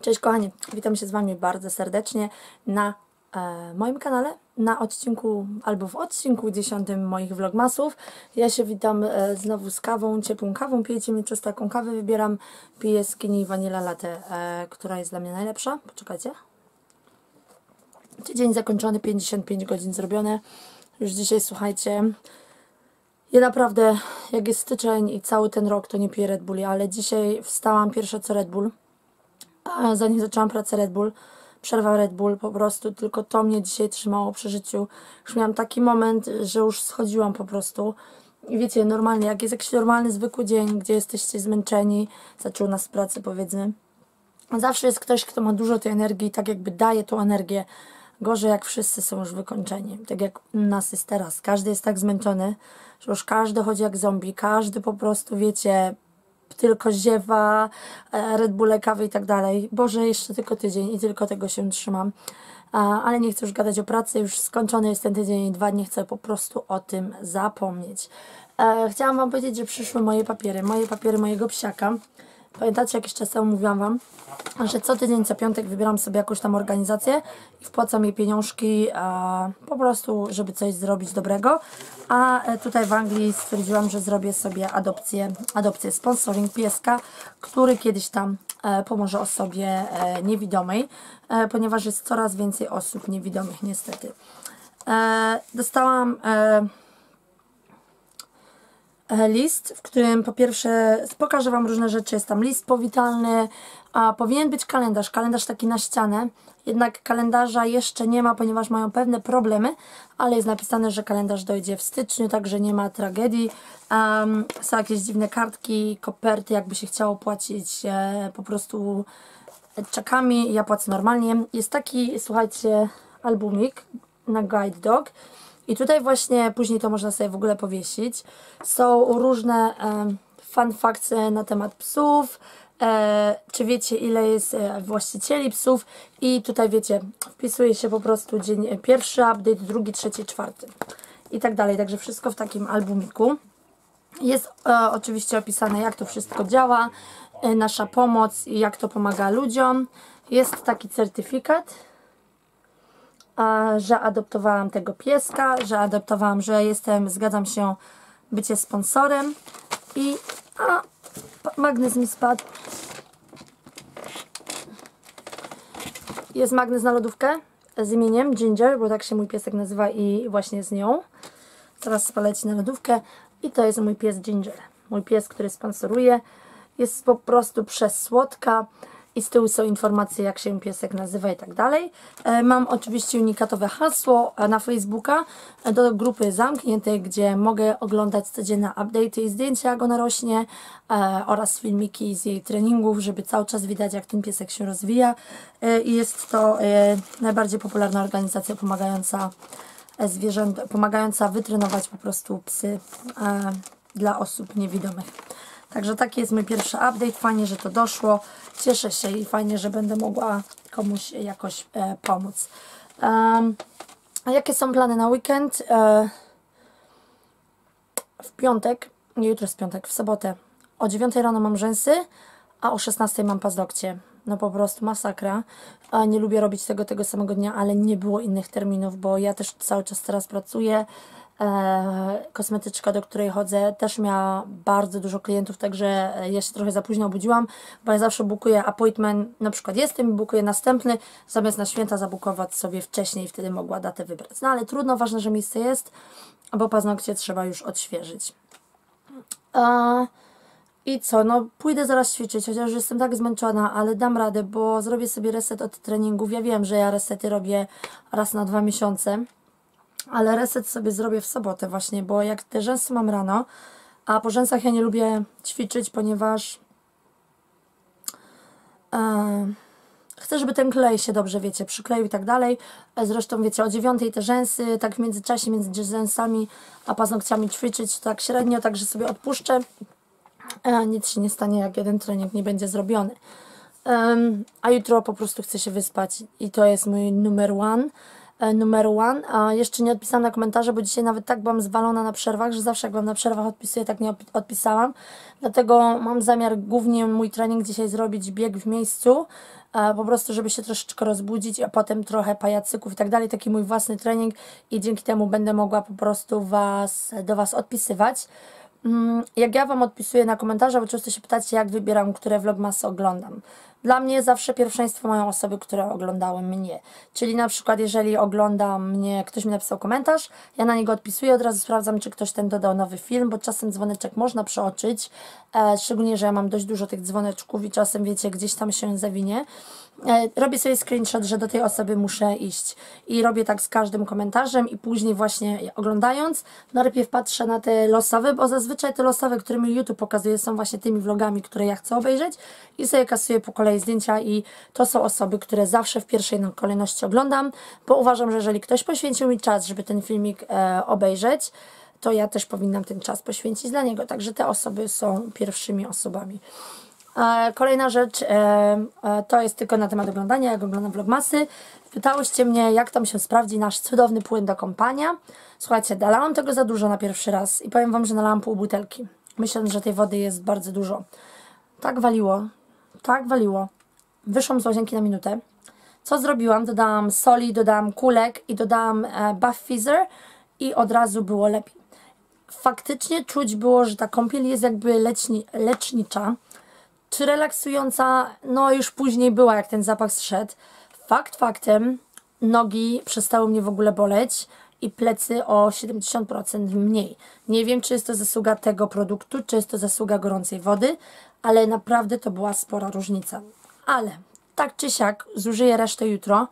Cześć kochani, witam się z Wami bardzo serdecznie na moim kanale, na odcinku albo w odcinku 10 moich vlogmasów. Ja się witam znowu z kawą, ciepłą kawą. Pijecie mi przez taką kawę, wybieram, piję skinny vanilla latte, która jest dla mnie najlepsza. Poczekajcie. Tydzień zakończony, 55 godzin zrobione. Już dzisiaj, słuchajcie, ja naprawdę, jak jest styczeń i cały ten rok, to nie piję Red Bulli, ale dzisiaj wstałam pierwsze co Red Bull. A zanim zaczęłam pracę Red Bull, przerwa Red Bull, po prostu tylko to mnie dzisiaj trzymało przy życiu. Już miałam taki moment, że już schodziłam po prostu. I wiecie, normalnie, jak jest jakiś normalny, zwykły dzień, gdzie jesteście zmęczeni, zaczął nas z pracy, powiedzmy, zawsze jest ktoś, kto ma dużo tej energii i tak jakby daje tą energię. Gorzej, jak wszyscy są już wykończeni. Tak jak u nas jest teraz. Każdy jest tak zmęczony, że już każdy chodzi jak zombie. Każdy po prostu, wiecie, tylko ziewa, Red Bulle, kawy i tak dalej. Boże, jeszcze tylko tydzień i tylko tego się trzymam. Ale nie chcę już gadać o pracy, już skończony jest ten tydzień i 2 dni, chcę po prostu o tym zapomnieć. Chciałam Wam powiedzieć, że przyszły moje papiery mojego psiaka. Pamiętacie, jakiś czas temu mówiłam Wam, że co tydzień, co piątek wybieram sobie jakąś tam organizację i wpłacam jej pieniążki po prostu, żeby coś zrobić dobrego. A tutaj w Anglii stwierdziłam, że zrobię sobie adopcję, sponsoring pieska, który kiedyś tam pomoże osobie niewidomej, ponieważ jest coraz więcej osób niewidomych niestety. Dostałam list, w którym po pierwsze pokażę Wam różne rzeczy. Jest tam list powitalny, a powinien być kalendarz taki na ścianę. Jednak kalendarza jeszcze nie ma, ponieważ mają pewne problemy, ale jest napisane, że kalendarz dojdzie w styczniu, także nie ma tragedii. Są jakieś dziwne kartki, koperty, jakby się chciało płacić po prostu czekami. Ja płacę normalnie. Jest taki, słuchajcie, albumik na Guide Dog. I tutaj właśnie później to można sobie w ogóle powiesić. Są różne fun facts na temat psów. Czy wiecie, ile jest właścicieli psów? I tutaj wiecie, wpisuje się po prostu dzień pierwszy update, drugi, trzeci, czwarty i tak dalej. Także wszystko w takim albumiku. Jest oczywiście opisane, jak to wszystko działa, nasza pomoc i jak to pomaga ludziom. Jest taki certyfikat, że adoptowałam tego pieska, że zgadzam się bycie sponsorem i magnes mi spadł. Jest magnes na lodówkę z imieniem Ginger, bo tak się mój piesek nazywa i właśnie z nią. Zaraz poleci na lodówkę i to jest mój pies Ginger. Mój pies, który sponsoruje. Jest po prostu przesłodka. I z tyłu są informacje, jak się piesek nazywa i tak dalej. Mam oczywiście unikatowe hasło na Facebooka do grupy zamkniętej, gdzie mogę oglądać codzienne update'y i zdjęcia, jak ona rośnie, oraz filmiki z jej treningów, żeby cały czas widać, jak ten piesek się rozwija. I jest to najbardziej popularna organizacja pomagająca wytrenować po prostu psy dla osób niewidomych. Także taki jest mój pierwszy update. Fajnie, że to doszło. Cieszę się i fajnie, że będę mogła komuś jakoś pomóc. A jakie są plany na weekend? W piątek, nie jutro jest piątek, w sobotę o 9 rano mam rzęsy, a o 16 mam paznokcie. No po prostu masakra. Nie lubię robić tego samego dnia, ale nie było innych terminów, bo ja też cały czas teraz pracuję. Kosmetyczka, do której chodzę, też miała bardzo dużo klientów, także ja się trochę za późno obudziłam, bo ja zawsze bukuję appointment, na przykład jestem i bukuję następny, zamiast na święta zabukować sobie wcześniej, wtedy mogła datę wybrać. No ale trudno, ważne, że miejsce jest, bo paznokcie trzeba już odświeżyć. I co, no pójdę zaraz ćwiczyć, chociaż jestem tak zmęczona, ale dam radę, bo zrobię sobie reset od treningów. Ja wiem, że ja resety robię raz na 2 miesiące, ale reset sobie zrobię w sobotę właśnie, bo jak te rzęsy mam rano, a po rzęsach ja nie lubię ćwiczyć, ponieważ chcę, żeby ten klej się dobrze, wiecie, przykleił i tak dalej. Zresztą, wiecie, o 9 te rzęsy, tak w międzyczasie, między rzęsami a paznokciami ćwiczyć, tak średnio, także sobie odpuszczę. Nic się nie stanie, jak jeden trening nie będzie zrobiony. A jutro po prostu chcę się wyspać i to jest mój numer one. numer one. A jeszcze nie odpisałam na komentarze, bo dzisiaj nawet tak byłam zwalona na przerwach, że zawsze jak byłam na przerwach odpisuję, tak nie odpisałam. Dlatego mam zamiar głównie mój trening dzisiaj zrobić bieg w miejscu, po prostu żeby się troszeczkę rozbudzić, a potem trochę pajacyków i tak dalej. Taki mój własny trening i dzięki temu będę mogła po prostu do Was odpisywać. Jak ja Wam odpisuję na komentarze, bo często się pytacie, jak wybieram, które vlogmasy oglądam. Dla mnie zawsze pierwszeństwo mają osoby, które oglądały mnie. Czyli na przykład, jeżeli ogląda mnie, ktoś mi napisał komentarz, ja na niego odpisuję, od razu sprawdzam, czy ktoś ten dodał nowy film, bo czasem dzwoneczek można przeoczyć, szczególnie, że ja mam dość dużo tych dzwoneczków i czasem, wiecie, gdzieś tam się zawinie. Robię sobie screenshot, że do tej osoby muszę iść i robię tak z każdym komentarzem i później właśnie oglądając, najpierw patrzę na te losowe, bo zazwyczaj te losowe, które mi YouTube pokazuje, są właśnie tymi vlogami, które ja chcę obejrzeć i sobie kasuję po kolei zdjęcia i to są osoby, które zawsze w pierwszej kolejności oglądam, bo uważam, że jeżeli ktoś poświęcił mi czas, żeby ten filmik obejrzeć, to ja też powinnam ten czas poświęcić dla niego, także te osoby są pierwszymi osobami. Kolejna rzecz, to jest tylko na temat oglądania, jak oglądam vlogmasy. Pytałyście mnie, jak tam się sprawdzi nasz cudowny płyn do kąpania. Słuchajcie, nalałam tego za dużo na pierwszy raz i powiem Wam, że nalałam pół butelki. Myślę, że tej wody jest bardzo dużo. Tak waliło, tak waliło. Wyszłam z łazienki na minutę. Co zrobiłam? Dodałam soli, dodałam kulek i dodałam buff fizzer i od razu było lepiej. Faktycznie czuć było, że ta kąpiel jest jakby lecznicza. Czy relaksująca? No już później była, jak ten zapach zszedł. Fakt faktem, nogi przestały mnie w ogóle boleć i plecy o 70% mniej. Nie wiem, czy jest to zasługa tego produktu, czy jest to zasługa gorącej wody, ale naprawdę to była spora różnica. Ale tak czy siak zużyję resztę jutro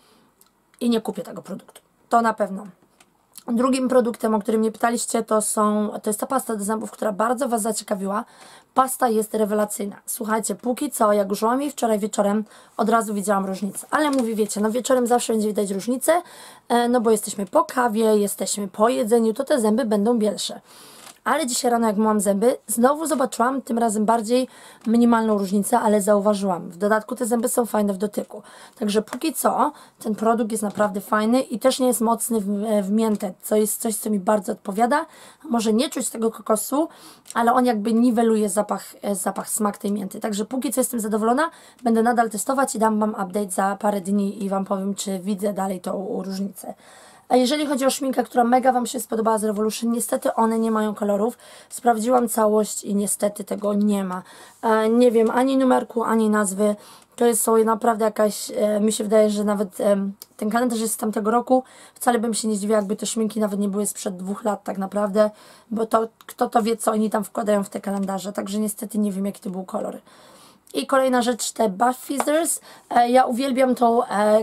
i nie kupię tego produktu. To na pewno. Drugim produktem, o którym mnie pytaliście, to jest ta pasta do zębów, która bardzo Was zaciekawiła. Pasta jest rewelacyjna. Słuchajcie, póki co, jak użyłam jej wczoraj wieczorem, od razu widziałam różnicę. Ale mówię, wiecie, no wieczorem zawsze będzie widać różnicę, no bo jesteśmy po kawie, jesteśmy po jedzeniu, to te zęby będą bielsze. Ale dzisiaj rano, jak myłam zęby, znowu zobaczyłam tym razem bardziej minimalną różnicę, ale zauważyłam. W dodatku te zęby są fajne w dotyku. Także póki co ten produkt jest naprawdę fajny i też nie jest mocny w miętę, co jest coś, co mi bardzo odpowiada. Może nie czuć tego kokosu, ale on jakby niweluje smak tej mięty. Także póki co jestem zadowolona, będę nadal testować i dam Wam update za parę dni i Wam powiem, czy widzę dalej tą różnicę. A jeżeli chodzi o szminkę, która mega Wam się spodobała z Revolution, niestety one nie mają kolorów. Sprawdziłam całość i niestety tego nie ma. Nie wiem ani numerku, ani nazwy. To jest sobie naprawdę jakaś, mi się wydaje, że nawet ten kalendarz jest z tamtego roku. Wcale bym się nie zdziwiła, jakby te szminki nawet nie były sprzed 2 lat tak naprawdę, bo to kto to wie, co oni tam wkładają w te kalendarze. Także niestety nie wiem, jaki to był kolor. I kolejna rzecz, te Buff Fizzers. Ja uwielbiam tą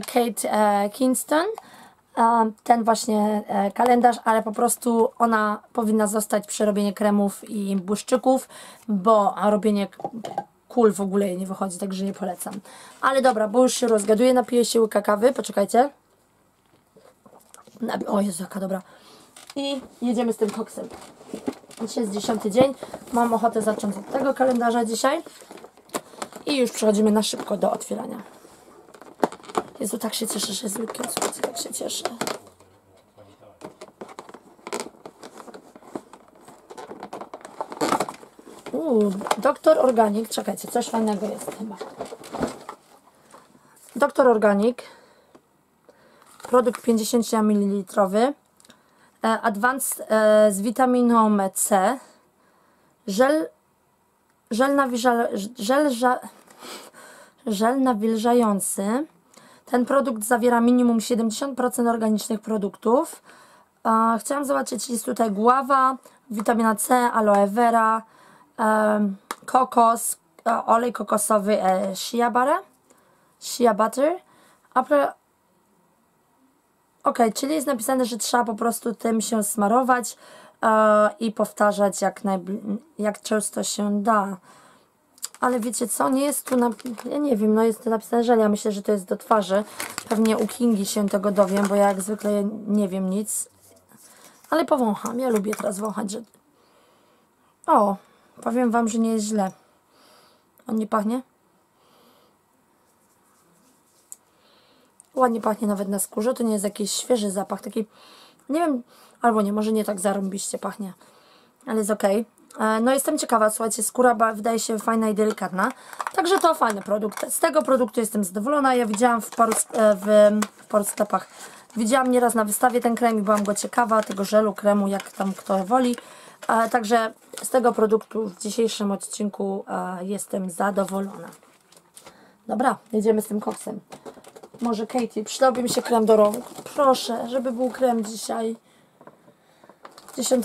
Kate Kingston. Ten właśnie kalendarz, ale po prostu ona powinna zostać przy robieniu kremów i błyszczyków, bo robienie kul w ogóle jej nie wychodzi, także nie polecam. Ale dobra, bo już się rozgaduję, napiję się łyka kawy, poczekajcie. O Jezu, jaka dobra. I jedziemy z tym koksem. Dzisiaj jest 10 dzień, mam ochotę zacząć od tego kalendarza dzisiaj. I już przechodzimy na szybko do otwierania. Jezu, tak się cieszę, że jest weekend, słuchajcie, tak się cieszę. Doktor Organic, czekajcie, coś fajnego jest chyba. Doktor Organic, produkt 50 ml, Advanced z witaminą C, żel nawilżający. Ten produkt zawiera minimum 70% organicznych produktów. Chciałam zobaczyć, jest tutaj guawa, witamina C, aloe vera, kokos, olej kokosowy, shea butter. Ok, czyli jest napisane, że trzeba po prostu tym się smarować i powtarzać jak często się da. Ale wiecie co, nie jest tu, ja nie wiem, no jest to napisane żel, ja myślę, że to jest do twarzy. Pewnie u Kingi się tego dowiem, bo ja jak zwykle nie wiem nic. Ale powącham, ja lubię teraz wąchać, że... O, powiem Wam, że nie jest źle. On nie pachnie? ładnie pachnie nawet na skórze, to nie jest jakiś świeży zapach, taki, nie wiem, albo nie, może nie tak zarąbiście pachnie, ale jest ok. No jestem ciekawa, słuchajcie, skóra wydaje się fajna i delikatna, także to fajny produkt. Z tego produktu jestem zadowolona, ja widziałam w paru sklepach, widziałam nieraz na wystawie ten krem i byłam go ciekawa, tego żelu, kremu, jak tam kto woli. Także z tego produktu w dzisiejszym odcinku jestem zadowolona. Dobra, jedziemy z tym koksem. Może Katie, przydałby mi się krem do rąk. Proszę, żeby był krem dzisiaj. 10.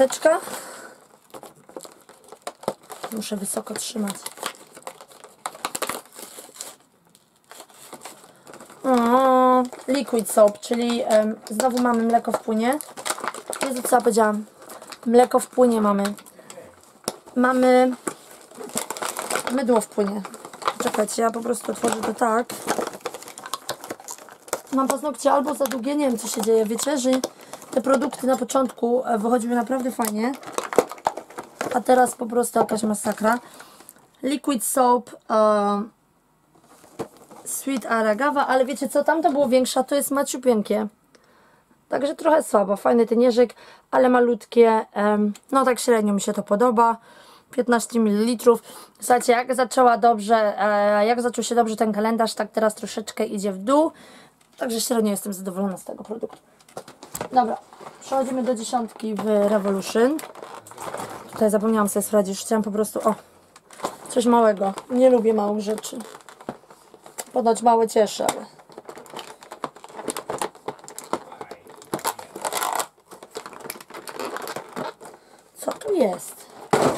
Muszę wysoko trzymać. Liquid soap, czyli znowu mamy mleko w płynie. Jezu, co ja powiedziałam? Mleko w płynie mamy. Mamy mydło w płynie. Czekajcie, ja po prostu otworzę to tak. Mam paznokcie albo za długie, nie wiem co się dzieje. Wiecie, że te produkty na początku wychodziły naprawdę fajnie. A teraz po prostu jakaś masakra. Liquid soap Sweet Aragava, ale wiecie co, tam to było większa, to jest maciupienkie. Także trochę słabo, fajny ten jeżyk, ale malutkie, no tak średnio mi się to podoba. 15 ml. Słuchajcie, jak zaczął się dobrze ten kalendarz, tak teraz troszeczkę idzie w dół. Także średnio jestem zadowolona z tego produktu. Dobra, przechodzimy do 10 w Revolution. Tutaj zapomniałam sobie sprawdzić, już chciałam po prostu, coś małego. Nie lubię małych rzeczy. Ponoć małe cieszy, ale... Co tu jest?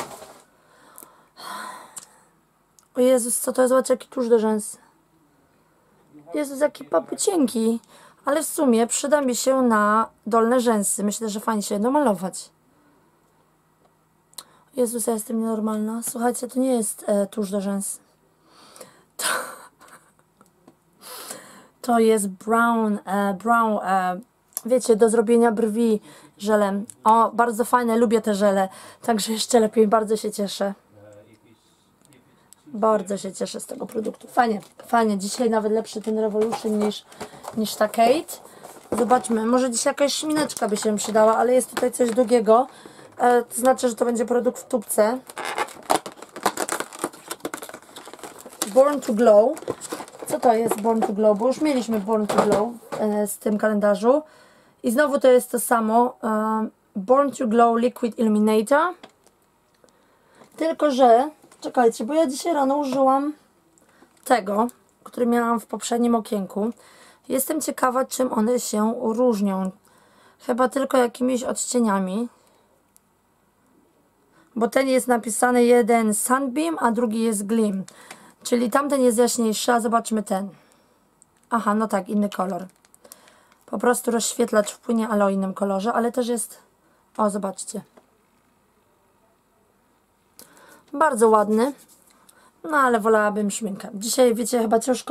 O Jezus, co to jest? Zobacz, jaki tusz do rzęs. Jezus, jaki papucienki. Ale w sumie przyda mi się na dolne rzęsy. Myślę, że fajnie się będą malować. Jezus, ja jestem nienormalna. Słuchajcie, to nie jest tusz do rzęs. To jest brown, wiecie, do zrobienia brwi żelem. O, bardzo fajne, lubię te żele. Także jeszcze lepiej, bardzo się cieszę. Bardzo się cieszę z tego produktu. Fajnie, fajnie. Dzisiaj nawet lepszy ten Revolution niż ta Kate. Zobaczmy, może dzisiaj jakaś szmineczka by się przydała, ale jest tutaj coś długiego. To znaczy, że to będzie produkt w tubce. Born to Glow. Co to jest Born to Glow? Bo już mieliśmy Born to Glow z tym kalendarzu. I znowu to jest to samo. Born to Glow Liquid Illuminator. Tylko, że... Czekajcie, bo ja dzisiaj rano użyłam tego, który miałam w poprzednim okienku. Jestem ciekawa, czym one się różnią. Chyba tylko jakimiś odcieniami. Bo ten jest napisany jeden Sunbeam, a drugi jest Gleam. Czyli tamten jest jaśniejszy, a zobaczmy ten. Aha, no tak, inny kolor. Po prostu rozświetlacz wpłynie, ale o innym kolorze, ale też jest... O, zobaczcie. Bardzo ładny. No, ale wolałabym szminkę. Dzisiaj, wiecie, chyba ciężko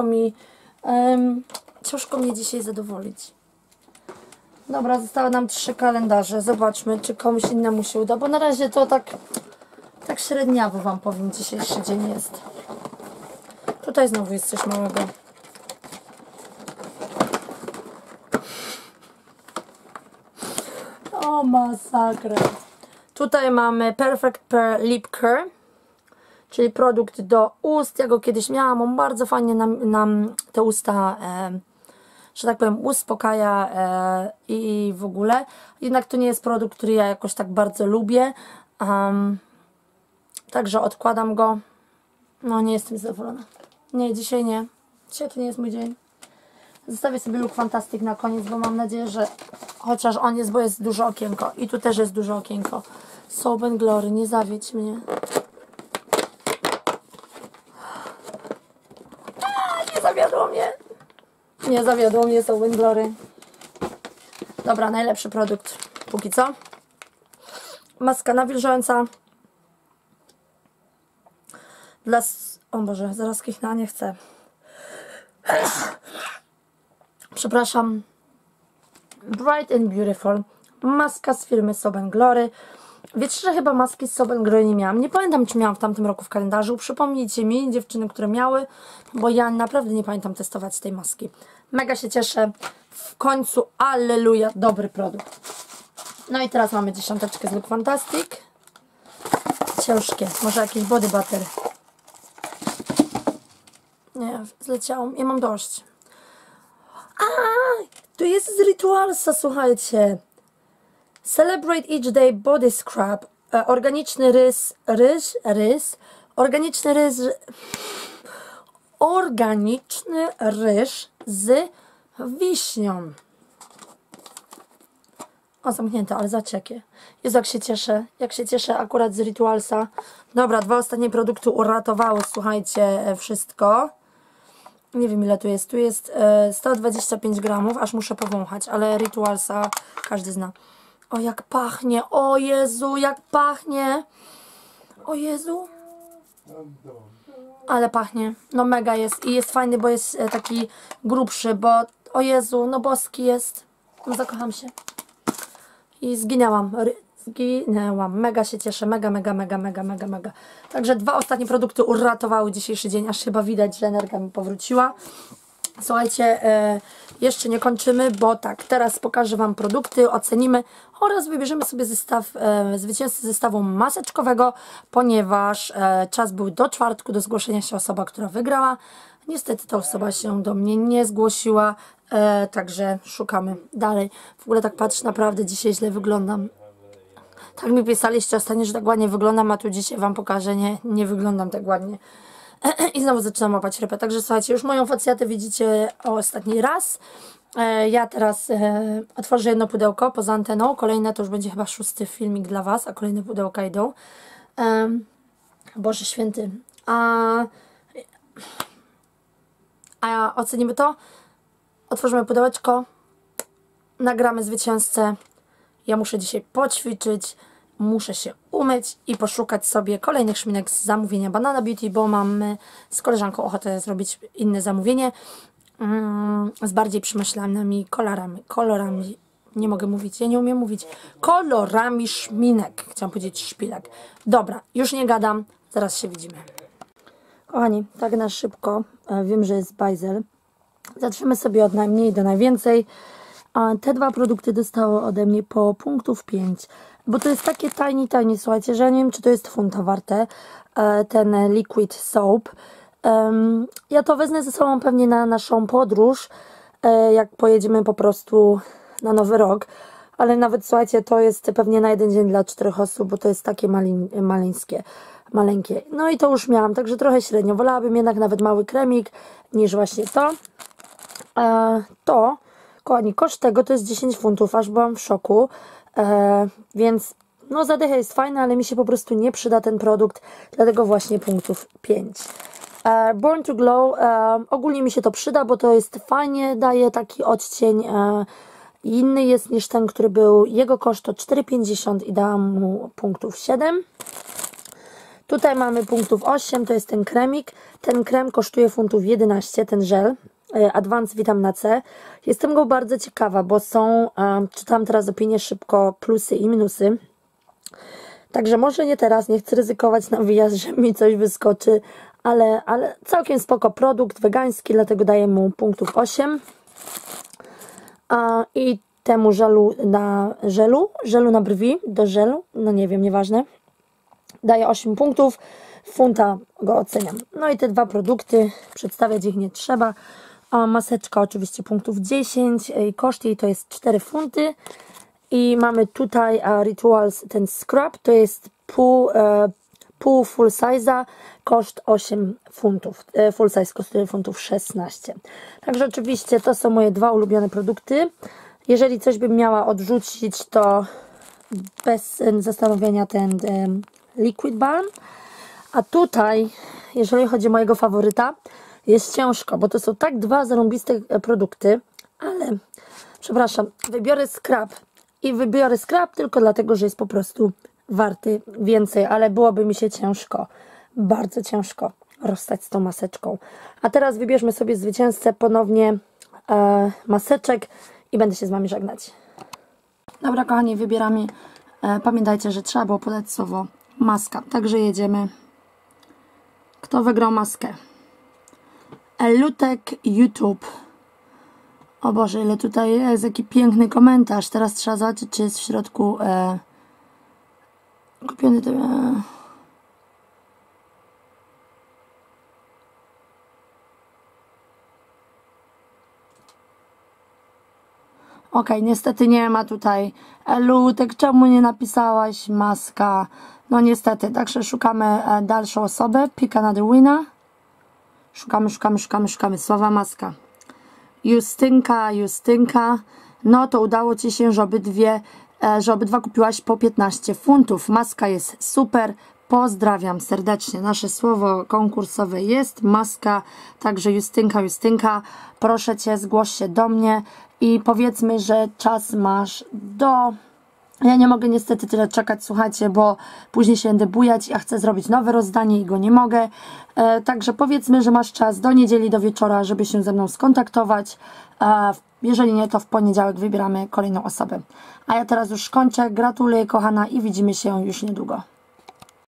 mnie dzisiaj zadowolić. Dobra, zostały nam 3 kalendarze. Zobaczmy, czy komuś innemu się uda, bo na razie to tak średniawo wam powiem, dzisiejszy dzień jest. Tutaj znowu jest coś małego. O, masakra. Tutaj mamy Perfect Pearl Lip Care, czyli produkt do ust. Ja go kiedyś miałam, on bardzo fajnie nam te usta, że tak powiem, uspokaja i w ogóle. Jednak to nie jest produkt, który ja jakoś tak bardzo lubię. Także odkładam go. No, nie jestem zadowolona. Nie, dzisiaj nie. Dzisiaj to nie jest mój dzień. Zostawię sobie Look Fantastic na koniec, bo mam nadzieję, że chociaż on jest, bo jest duże okienko. I tu też jest duże okienko. Soap & Glory, nie zawiedź mnie. Nie zawiodło mnie. Nie zawiodło mnie Soap & Glory. Dobra, najlepszy produkt póki co. Maska nawilżająca. O Boże, zaraz kichnę, nie chcę. Przepraszam. Bright and Beautiful. Maska z firmy Soap & Glory. Wiecie, że chyba maski z Soap & Glory nie miałam. Nie pamiętam, czy miałam w tamtym roku w kalendarzu. Przypomnijcie mi, dziewczyny, które miały, bo ja naprawdę nie pamiętam testować tej maski. Mega się cieszę. W końcu, alleluja, dobry produkt. No i teraz mamy dziesiąteczkę z Look Fantastic. Ciężkie. Może jakiś body butter. Nie, zleciało. Ja mam dość. A, tu jest z Ritualsa, słuchajcie. Celebrate Each Day Body Scrub. Organiczny ryż z wiśnią. O, zamknięte, ale zaciekie. Jezu, jak się cieszę akurat z Ritualsa. Dobra, 2 ostatnie produkty uratowały, słuchajcie, wszystko. Nie wiem, ile tu jest. Tu jest 125 gramów, aż muszę powąchać, ale Ritualsa każdy zna. O, jak pachnie! O Jezu, jak pachnie! O Jezu! Ale pachnie. No mega jest. I jest fajny, bo jest taki grubszy, bo o Jezu, no boski jest. No zakocham się. I zginęłam. Mega się cieszę. Mega. Także 2 ostatnie produkty uratowały dzisiejszy dzień. Aż chyba widać, że energia mi powróciła. Słuchajcie, jeszcze nie kończymy, bo tak, teraz pokażę Wam produkty, ocenimy oraz wybierzemy sobie zestaw, zwycięzcę zestawu maseczkowego, ponieważ czas był do czwartku, do zgłoszenia się osoba, która wygrała. Niestety ta osoba się do mnie nie zgłosiła, także szukamy dalej. W ogóle tak patrzę, naprawdę dzisiaj źle wyglądam. Tak mi pisaliście ostatnio, że tak ładnie wyglądam, a tu dzisiaj Wam pokażę, nie wyglądam tak ładnie. I znowu zaczynam łapać rypę. Także słuchajcie, już moją facjatę widzicie ostatni raz. Ja teraz otworzę jedno pudełko poza anteną. Kolejne to już będzie chyba 6. filmik dla Was, a kolejne pudełka idą. Boże święty. A ocenimy to. Otworzymy pudełeczko. Nagramy zwycięzcę. Ja muszę dzisiaj poćwiczyć. Muszę się umyć i poszukać sobie kolejnych szminek z zamówienia Banana Beauty, bo mamy z koleżanką ochotę zrobić inne zamówienie z bardziej przemyślanymi kolorami. Nie mogę mówić, ja nie umiem mówić. Kolorami szminek. Chciałam powiedzieć szpilek. Dobra, już nie gadam, zaraz się widzimy. Kochani, tak na szybko, wiem, że jest bajzel. Zaczniemy sobie od najmniej do najwięcej. A te 2 produkty dostały ode mnie po punktów 5. Bo to jest takie tiny, słuchajcie, że ja nie wiem, czy to jest funta warte, ten liquid soap. Ja to wezmę ze sobą pewnie na naszą podróż, jak pojedziemy po prostu na Nowy Rok. Ale nawet, słuchajcie, to jest pewnie na 1 dzień dla 4 osób, bo to jest takie maleńkie. No i to już miałam, także trochę średnio. Wolałabym jednak nawet mały kremik niż właśnie to. Kochani, koszt tego to jest 10 funtów, aż byłam w szoku. Więc no zadycha jest fajna, ale mi się po prostu nie przyda ten produkt, dlatego właśnie punktów 5. Born to Glow, ogólnie mi się to przyda, bo to jest fajnie, daje taki odcień, inny jest niż ten, który był, jego koszt to 4,50 i dałam mu punktów 7. Tutaj mamy punktów 8, to jest ten kremik, ten krem kosztuje funtów 11, ten żel. Advanced Vitamina C. Jestem go bardzo ciekawa, bo są, czytam teraz opinię szybko, plusy i minusy. Także może nie teraz, nie chcę ryzykować na wyjazd, że mi coś wyskoczy, ale całkiem spoko produkt wegański, dlatego daję mu punktów 8. I temu żelu na brwi, do żelu, no nie wiem, nieważne. Daję 8 punktów, funta go oceniam. No i te 2 produkty, przedstawiać ich nie trzeba. Maseczka oczywiście punktów 10, koszt jej to jest 4 funty i mamy tutaj Rituals, ten scrub, to jest pół full size'a, koszt 8 funtów, full size kosztuje funtów 16. Także oczywiście to są moje 2 ulubione produkty. Jeżeli coś bym miała odrzucić, to bez zastanowienia ten Liquid Balm, a tutaj, jeżeli chodzi o mojego faworyta, jest ciężko, bo to są tak 2 zarąbiste produkty, ale przepraszam, wybiorę scrub tylko dlatego, że jest po prostu warty więcej, ale byłoby mi się ciężko, bardzo ciężko rozstać z tą maseczką. A teraz wybierzmy sobie zwycięzcę ponownie maseczek i będę się z Wami żegnać. Dobra, kochani, wybieramy Pamiętajcie, że trzeba było podać słowo maska. Także jedziemy. Kto wygrał maskę? Elutek YouTube. O Boże, ile tutaj jest, jaki piękny komentarz. Teraz trzeba zobaczyć, czy jest w środku kupiony Okej, niestety nie ma tutaj. Elutek, czemu nie napisałaś maska? No niestety, także szukamy dalszą osobę. Pick another winner. Szukamy słowa maska. Justynka. No to udało Ci się, że obydwa kupiłaś po 15 funtów. Maska jest super. Pozdrawiam serdecznie. Nasze słowo konkursowe jest maska. Także Justynka, proszę Cię, zgłoś się do mnie i powiedzmy, że czas masz do... Ja nie mogę niestety tyle czekać, słuchajcie, bo później się będę bujać, ja chcę zrobić nowe rozdanie i go nie mogę. Także powiedzmy, że masz czas do niedzieli, do wieczora, żeby się ze mną skontaktować. Jeżeli nie, to w poniedziałek wybieramy kolejną osobę. A ja teraz już kończę. Gratuluję, kochana, i widzimy się już niedługo.